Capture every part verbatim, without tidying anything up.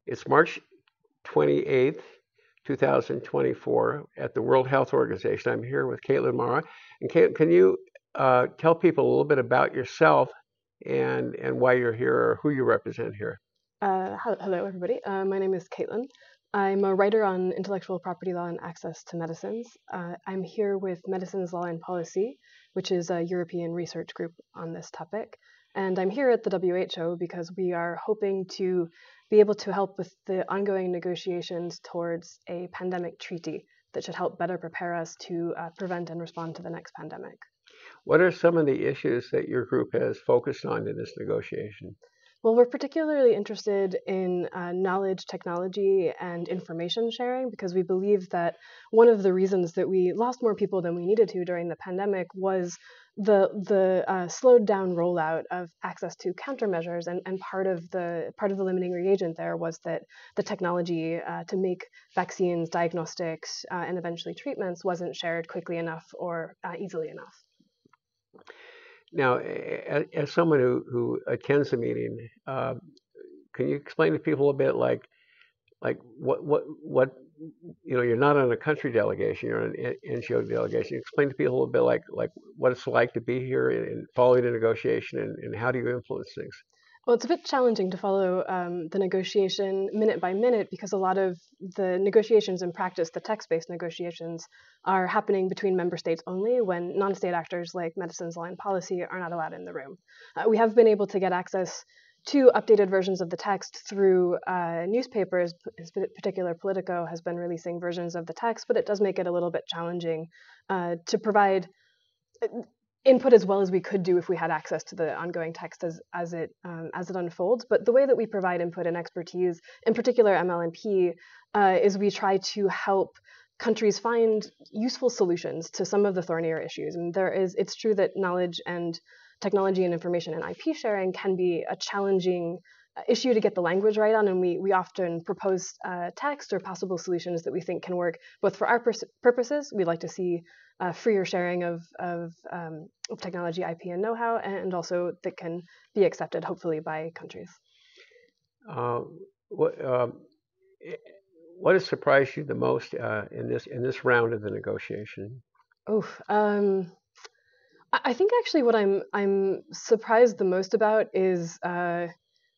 It's March twenty-eighth, two thousand twenty-four, at the World Health Organization. I'm here with Kaitlin Mara. And Kaitlin, can you uh, tell people a little bit about yourself and and why you're here or who you represent here? Uh, hel- hello, everybody. Uh, my name is Kaitlin. I'm a writer on intellectual property law and access to medicines. Uh, I'm here with Medicines Law and Policy, which is a European research group on this topic. And I'm here at the W H O because we are hoping to be able to help with the ongoing negotiations towards a pandemic treaty that should help better prepare us to uh, prevent and respond to the next pandemic. What are some of the issues that your group has focused on in this negotiation? Well, we're particularly interested in uh, knowledge, technology, and information sharing because we believe that one of the reasons that we lost more people than we needed to during the pandemic was the the uh, slowed down rollout of access to countermeasures, and, and part of the part of the limiting reagent there was that the technology uh, to make vaccines, diagnostics, uh, and eventually treatments wasn't shared quickly enough or uh, easily enough. Now, a- as someone who, who attends the meeting, uh, can you explain to people a bit like like what what what you know? You're not on a country delegation; you're on an N G O delegation. Explain to people a little bit like like what it's like to be here and following the negotiation, and, and how do you influence things? Well, it's a bit challenging to follow um, the negotiation minute by minute because a lot of the negotiations in practice, the text-based negotiations, are happening between member states only when non-state actors like Medicines Law and Policy are not allowed in the room. Uh, we have been able to get access to updated versions of the text through uh, newspapers. In particular, Politico has been releasing versions of the text, but it does make it a little bit challenging uh, to provide input as well as we could do if we had access to the ongoing text as, as it um, as it unfolds. But the way that we provide input and expertise, in particular M L N P, uh, is we try to help countries find useful solutions to some of the thornier issues. And there is, it's true that knowledge and technology and information and I P sharing can be a challenging uh, issue to get the language right on, and we we often propose uh, text or possible solutions that we think can work both for our pers- purposes. We'd like to see uh, freer sharing of of, um, of technology, I P, and know-how, and also that can be accepted, hopefully, by countries. Uh, what um, what has surprised you the most uh, in this in this round of the negotiation? Oh, um, I I think actually what I'm I'm surprised the most about is uh,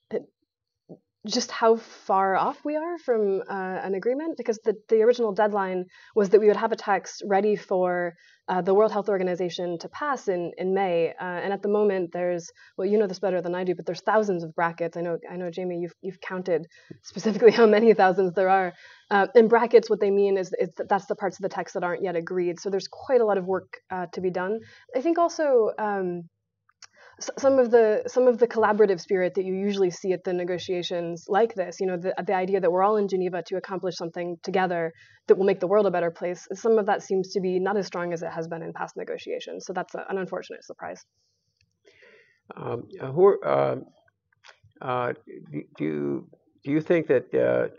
just how far off we are from uh, an agreement, because the, the original deadline was that we would have a text ready for uh, the World Health Organization to pass in, in May. Uh, and at the moment, there's, well, you know this better than I do, but there's thousands of brackets. I know, I know, Jamie, you've, you've counted specifically how many thousands there are. Uh, in brackets, what they mean is, is that that's the parts of the text that aren't yet agreed. So there's quite a lot of work uh, to be done. I think also, um, some of the some of the collaborative spirit that you usually see at the negotiations like this, you know, the, the idea that we're all in Geneva to accomplish something together that will make the world a better place, some of that seems to be not as strong as it has been in past negotiations. So that's a, an unfortunate surprise. Um, who are, uh, uh, do, do you do you think that uh,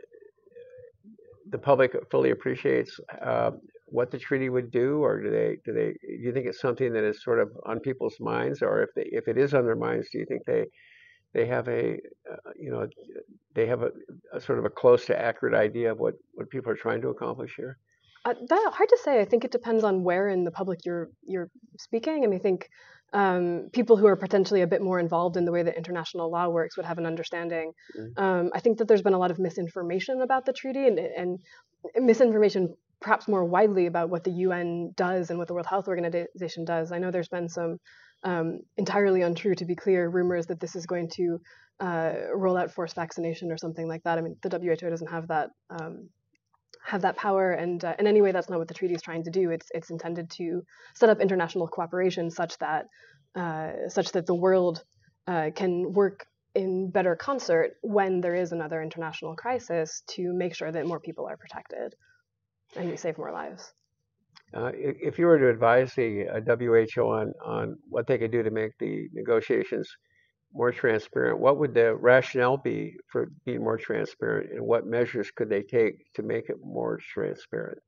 the public fully appreciates uh, what the treaty would do, or do they do they do you think it's something that is sort of on people's minds, or if they if it is on their minds, do you think they they have a uh, you know they have a, a sort of a close to accurate idea of what what people are trying to accomplish here? Uh, that hard to say. I think it depends on where in the public you're you're speaking. I mean, I think um, people who are potentially a bit more involved in the way that international law works would have an understanding. Mm. Um, I think that there's been a lot of misinformation about the treaty, and, and misinformation perhaps more widely about what the U N does and what the World Health Organization does. I know there's been some um, entirely untrue, to be clear, rumors that this is going to uh, roll out forced vaccination or something like that. I mean, the W H O doesn't have that. Um, have that power, and uh, in any way, that's not what the treaty is trying to do. It's it's intended to set up international cooperation such that uh, such that the world uh, can work in better concert when there is another international crisis to make sure that more people are protected and we save more lives. Uh, if, if you were to advise the uh, W H O on on what they could do to make the negotiations more transparent, what would the rationale be for being more transparent, and what measures could they take to make it more transparent?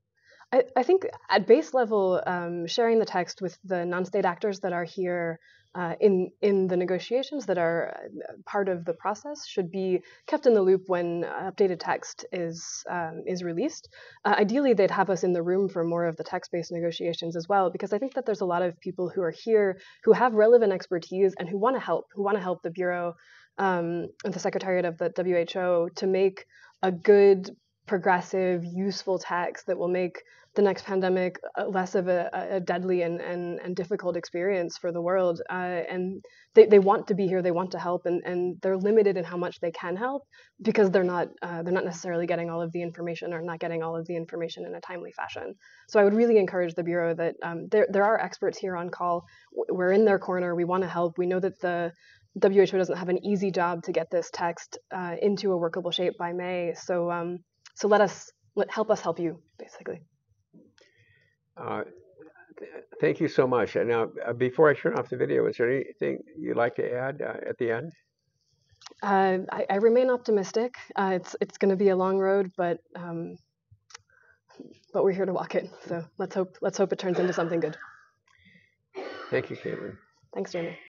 I, I think at base level, um, sharing the text with the non-state actors that are here uh, in in the negotiations that are part of the process should be kept in the loop when updated text is um, is released. Uh, ideally, they'd have us in the room for more of the text-based negotiations as well, because I think that there's a lot of people who are here who have relevant expertise and who want to help, who want to help the Bureau um, and the Secretariat of the W H O to make a good, progressive, useful text that will make the next pandemic less of a, a deadly and, and, and difficult experience for the world. Uh, and they, they want to be here, they want to help, and, and they're limited in how much they can help because they're not uh, they're not necessarily getting all of the information or not getting all of the information in a timely fashion. So I would really encourage the Bureau that um, there, there are experts here on call. We're in their corner, we want to help. We know that the W H O doesn't have an easy job to get this text uh, into a workable shape by May. So um, so let us let, help us help you, basically. Uh, th- thank you so much. And now, uh, before I turn off the video, is there anything you'd like to add uh, at the end? Uh, I, I remain optimistic. Uh, it's it's going to be a long road, but um, but we're here to walk it. So let's hope let's hope it turns into something good. Thank you, Kaitlin. Thanks, Jeremy.